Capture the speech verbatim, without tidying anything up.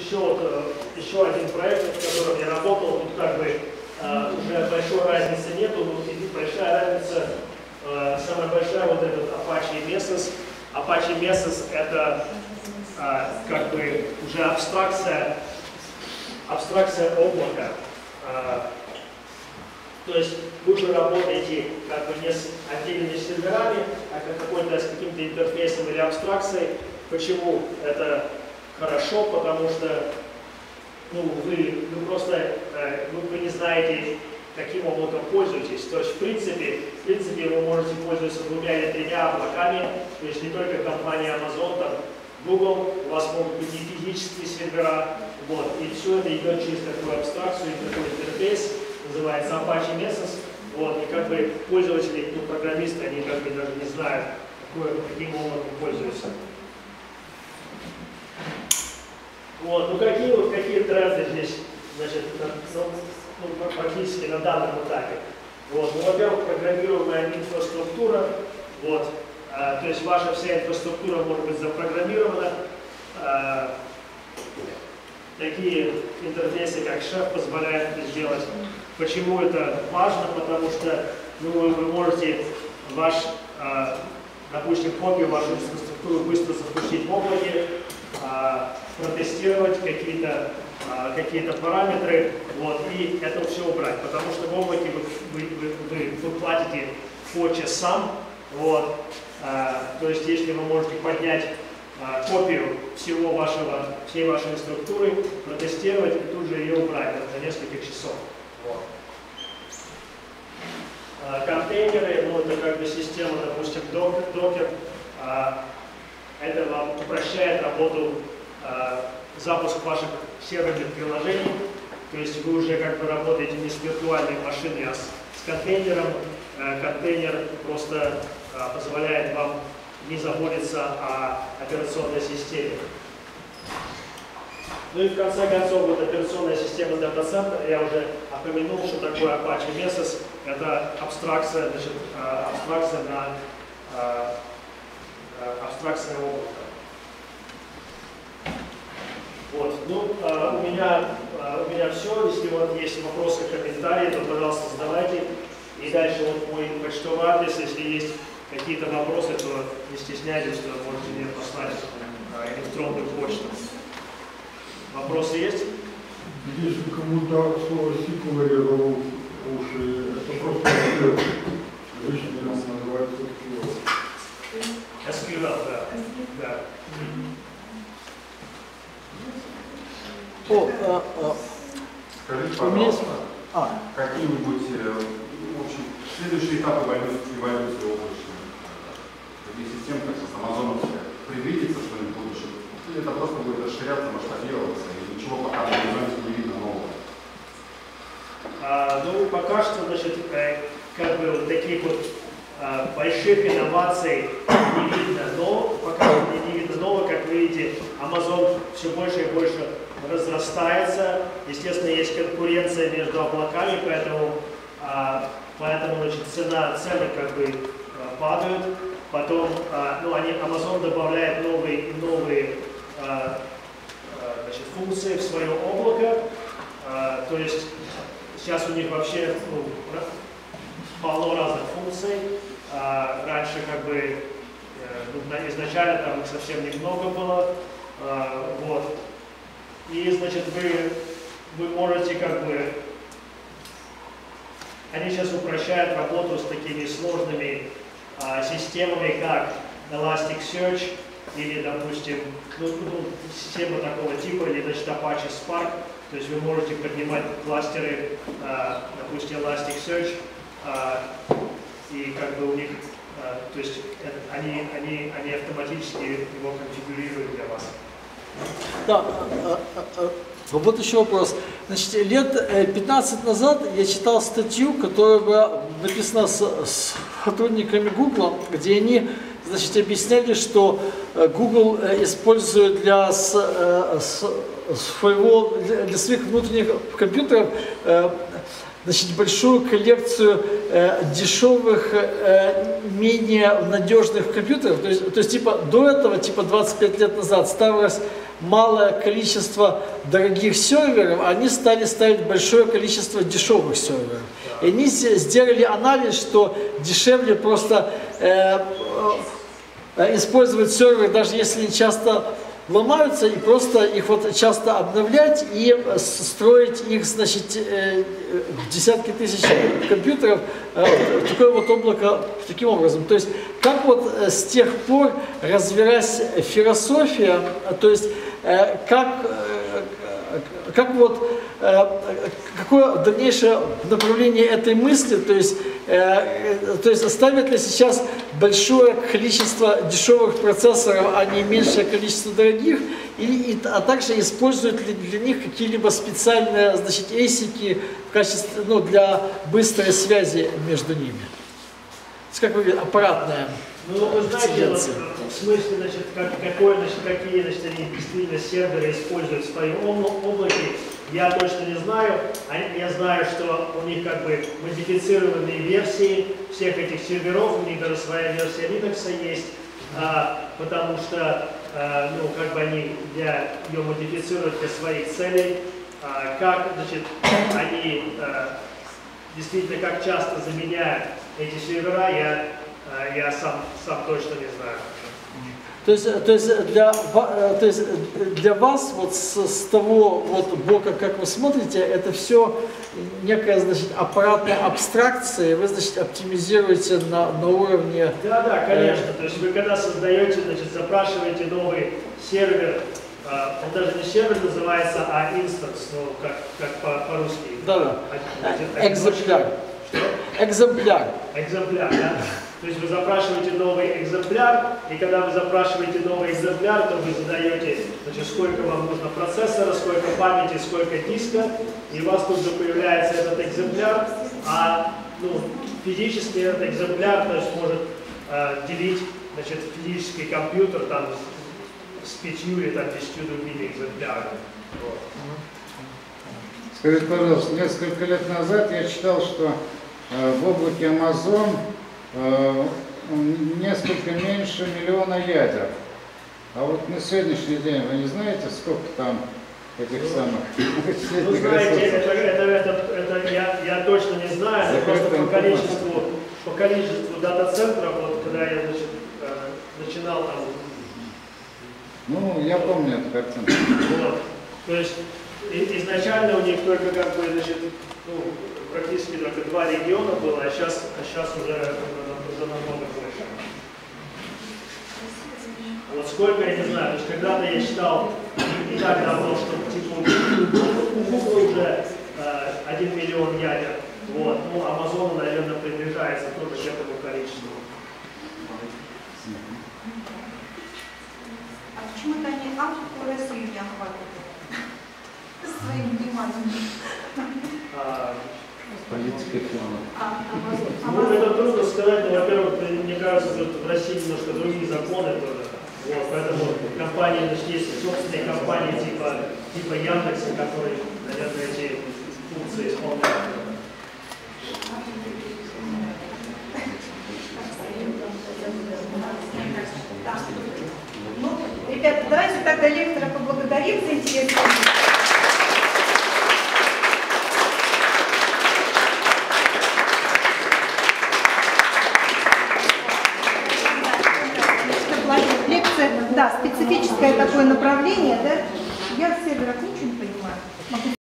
еще, вот, еще один проект, в котором я работал, тут как бы э, уже большой разницы нету, но большая разница, э, самая большая вот этот Apache Mesos. Apache Mesos это э, как бы уже абстракция, абстракция облака. Э, то есть вы уже работаете как бы не с отдельными серверами, а как какой-то с каким-то интерфейсом или абстракцией. Почему это хорошо? Потому что ну, вы, вы просто э, вы, вы не знаете, каким облаком пользуетесь. То есть, в принципе, в принципе, вы можете пользоваться двумя или тремя облаками. То есть не только компания Amazon, там, Google, у вас могут быть и физические сервера. Вот, и все это идет через такую абстракцию, и такой интерфейс, называется Apache Mesos. Вот, и как бы пользователи, ну, программисты, они как бы даже не знают, какой, каким облаком пользуются. Вот, ну какие вот какие тренды здесь, значит, на, ну, ну, практически на данном этапе. Вот, ну, во-первых, программируемая инфраструктура, вот, а, то есть ваша вся инфраструктура может быть запрограммирована. А, такие интерфейсы, как Chef, позволяют это сделать. Почему это важно? Потому что ну, вы, вы можете ваш, а, допустим, копию вашей инфраструктуры быстро запустить в облаке, а, протестировать какие-то а, какие-то параметры, вот, и это все убрать. Потому что в облаке вы, вы, вы, вы платите по часам, вот, а, то есть если вы можете поднять а, копию всего вашего, всей вашей структуры, протестировать и тут же ее убрать за несколько часов. Вот. А, контейнеры, ну это как бы система, допустим, докер, а, это вам упрощает работу, а, запуск ваших серверных приложений, то есть вы уже как бы работаете не с виртуальной машиной, а с, с контейнером. А, контейнер просто а, позволяет вам не заботиться о операционной системе. Ну и в конце концов, вот операционная система дата-центра, я уже упомянул, что такое Apache Mesos. Это абстракция, значит, абстракция на абстракция облака. Вот, ну, у меня, у меня все. Если вот есть вопросы, комментарии, то, пожалуйста, задавайте. И дальше вот мой почтовый адрес, если есть какие-то вопросы, то не стесняйтесь, что можете мне послать электронную почту. Вопросы есть? Если кому-то слово сиквел резало уши, это просто эс кью эль. Обычно он называется эс кью эль. эс кью эль, да. да. О, а, а. Скажите, пожалуйста, а. какие-нибудь в общем, следующие этапы эволюции облачной системы, как с Amazon, предвидится что-нибудь в будущем? Или это просто будет расширяться, масштабироваться, и ничего пока на горизонте не видно нового? А, ну, пока что, значит, как бы вот таких вот а, больших инноваций не видно, но пока не, не видно нового, как вы видите, Amazon все больше и больше разрастается. Естественно, есть конкуренция между облаками, поэтому, а, поэтому значит, цена, цены как бы а, падают. Потом, а, ну, они, Amazon добавляет новые, новые а, а, значит, функции в свое облако. А, то есть сейчас у них вообще ну, полно разных функций. А, раньше как бы ну, изначально там их совсем немного было. А, вот. И, значит, вы, вы можете как бы... Они сейчас упрощают работу с такими сложными а, системами, как Elasticsearch или, допустим, ну, ну, система такого типа, или, значит, Apache Spark. То есть вы можете поднимать кластеры, а, допустим, Elasticsearch, а, и как бы у них, а, то есть это, они, они, они автоматически его конфигурируют для вас. Да, а, а, а, вот еще вопрос. Значит, лет пятнадцать назад я читал статью, которая была написана с, с сотрудниками Google, где они, значит, объясняли, что Google использует для, с, с, своего, для своих внутренних компьютеров значит, большую коллекцию э, дешевых, э, менее надежных компьютеров. То есть, то есть, типа, до этого, типа, двадцать пять лет назад ставилось малое количество дорогих серверов, они стали ставить большое количество дешевых серверов. И они сделали анализ, что дешевле просто э, э, использовать серверы, даже если они часто ломаются, и просто их вот часто обновлять и строить их, значит, э, десятки тысяч компьютеров, э, такое вот облако таким образом. То есть, как вот э, с тех пор развилась философия, то есть, э, как, э, как вот, э, какое дальнейшее направление этой мысли, то есть, э, то есть ставят ли сейчас большое количество дешевых процессоров, а не меньшее количество дорогих, и, и, а также используют ли для них какие-либо специальные, значит, эйсики в качестве, ну, для быстрой связи между ними. То есть, как вы видите, аппаратная. Ну, вы знаете, вот, в смысле, значит, как, какой, значит, какие, значит, они действительно серверы используют в своем облаке, я точно не знаю. Я знаю, что у них как бы модифицированные версии всех этих серверов, у них даже своя версия Linux есть, а, потому что, а, ну, как бы они для ее модифицируют для своих целей, а, как, значит, они а, действительно, как часто заменяют эти сервера, я Я сам, сам точно не знаю. То есть, то есть, для, то есть для вас вот с, с того вот бока, как вы смотрите, это все некая, значит, аппаратная абстракция, вы, значит, оптимизируете на, на уровне... Да, да, конечно. То есть вы когда создаете, значит, запрашиваете новый сервер, он даже не сервер называется, а инстанс, ну, как, как по-русски. Да, да. Экземпляр. Что? Экземпляр. Экземпляр, да. То есть вы запрашиваете новый экземпляр, и когда вы запрашиваете новый экземпляр, то вы задаете, значит, сколько вам нужно процессора, сколько памяти, сколько диска, и у вас тут же появляется этот экземпляр, а, ну, физически этот экземпляр, то есть, может э, делить, значит, физический компьютер там с пятью или там десятью другими экземплярами. Вот. Скажите, пожалуйста, несколько лет назад я читал, что э, в облаке Amazon несколько меньше миллиона ядер. А вот на сегодняшний день вы не знаете, сколько там этих самых Вы знаете, это, это, это, это я, я точно не знаю, но просто по количеству, по количеству дата-центров, вот когда я, значит, начинал там... Ну, я помню эту картину. Вот. То есть изначально у них только как бы, значит, ну, практически только два региона было, а сейчас, а сейчас уже, уже намного больше. Вот сколько, я не знаю, то есть когда-то я считал не так давно, что типа у Google уже э, один миллион ядер. Вот. Ну, Amazon, наверное, приближается тоже к этому количеству. А почему-то они Африку и Россию не охватывают своим вниманием? Политика фирмы. Ну, это трудно сказать, но, во-первых, мне кажется, что в России немножко другие законы тоже. Вот, поэтому компании, значит, есть собственные компании типа, типа Яндекса, которые, наверное, эти функции исполняют. Ну, ребята, давайте тогда лектора поблагодарим за интересную